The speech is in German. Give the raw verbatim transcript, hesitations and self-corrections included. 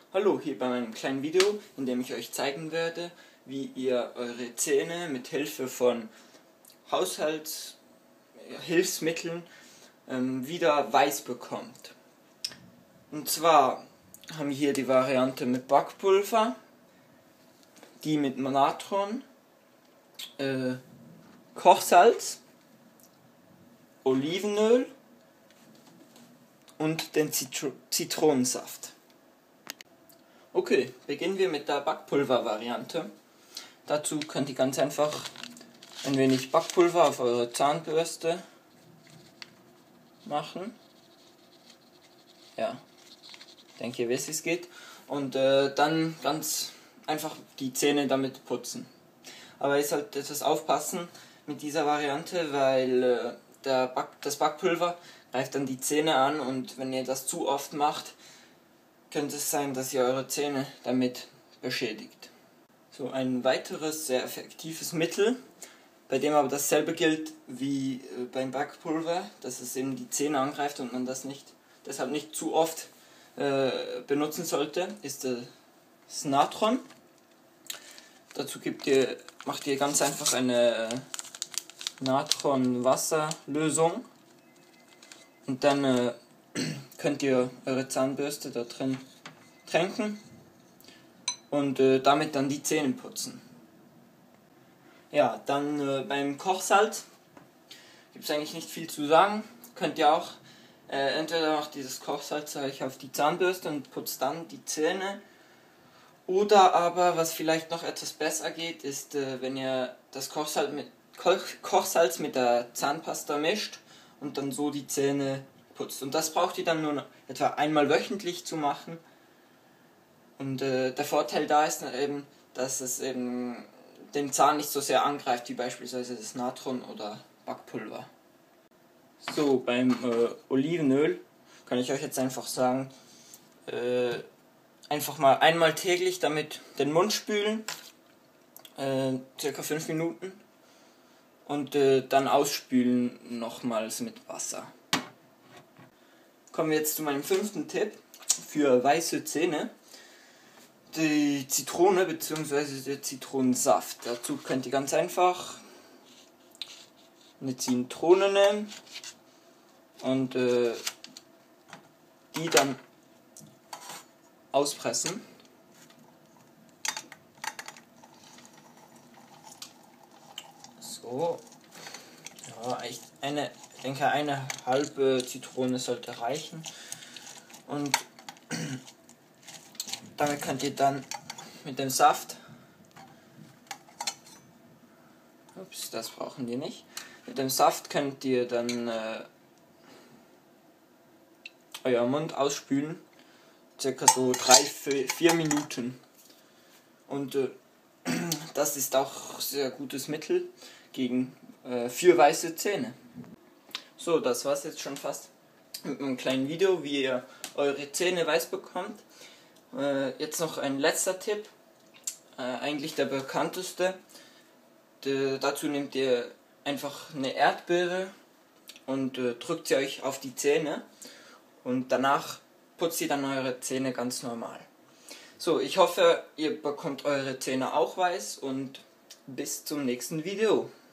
Hallo, hier bei meinem kleinen Video, in dem ich euch zeigen werde, wie ihr eure Zähne mit Hilfe von Haushaltshilfsmitteln ähm, wieder weiß bekommt. Und zwar haben wir hier die Variante mit Backpulver, die mit Natron, äh, Kochsalz, Olivenöl und den Zitro Zitronensaft. Okay, beginnen wir mit der Backpulver-Variante. Dazu könnt ihr ganz einfach ein wenig Backpulver auf eure Zahnbürste machen. Ja, ich denke, ihr wisst, wie es geht. Und äh, dann ganz einfach die Zähne damit putzen. Aber ihr sollt etwas aufpassen mit dieser Variante, weil äh, der Back das Backpulver greift dann die Zähne an, und wenn ihr das zu oft macht, könnte es sein, dass ihr eure Zähne damit beschädigt. So, ein weiteres sehr effektives Mittel, bei dem aber dasselbe gilt wie beim Backpulver, dass es eben die Zähne angreift und man das nicht, deshalb nicht zu oft äh, benutzen sollte, ist das Natron. Dazu gibt ihr, macht ihr ganz einfach eine Natron-Wasserlösung und dann äh, könnt ihr eure Zahnbürste da drin tränken und äh, damit dann die Zähne putzen. Ja, dann äh, beim Kochsalz gibt es eigentlich nicht viel zu sagen. Könnt ihr auch äh, entweder macht dieses Kochsalz euch auf die Zahnbürste und putzt dann die Zähne, oder aber, was vielleicht noch etwas besser geht, ist, äh, wenn ihr das Kochsalz mit, Koch, Kochsalz mit der Zahnpasta mischt und dann so die Zähne putzt. Und das braucht ihr dann nur etwa einmal wöchentlich zu machen. Und äh, der Vorteil da ist eben, dass es eben den Zahn nicht so sehr angreift wie beispielsweise das Natron oder Backpulver. So, beim äh, Olivenöl kann ich euch jetzt einfach sagen, äh, einfach mal einmal täglich damit den Mund spülen, äh, circa fünf Minuten, und äh, dann ausspülen nochmals mit Wasser. Kommen wir jetzt zu meinem fünften Tipp für weiße Zähne. Die Zitrone bzw. der Zitronensaft. Dazu könnt ihr ganz einfach eine Zitrone nehmen und äh, die dann auspressen. So. Ja, ich eine, denke eine halbe Zitrone sollte reichen. Und damit könnt ihr dann mit dem Saft, ups, das brauchen wir nicht, mit dem Saft könnt ihr dann äh, euer Mund ausspülen, circa so drei, vier Minuten. Und äh, das ist auch sehr gutes Mittel gegen äh, für weiße Zähne. So, das war's jetzt schon fast mit einem kleinen Video, wie ihr eure Zähne weiß bekommt. Äh, jetzt noch ein letzter Tipp, äh, eigentlich der bekannteste. De, dazu nehmt ihr einfach eine Erdbeere und äh, drückt sie euch auf die Zähne, und danach putzt ihr dann eure Zähne ganz normal. So, ich hoffe, ihr bekommt eure Zähne auch weiß, und bis zum nächsten Video.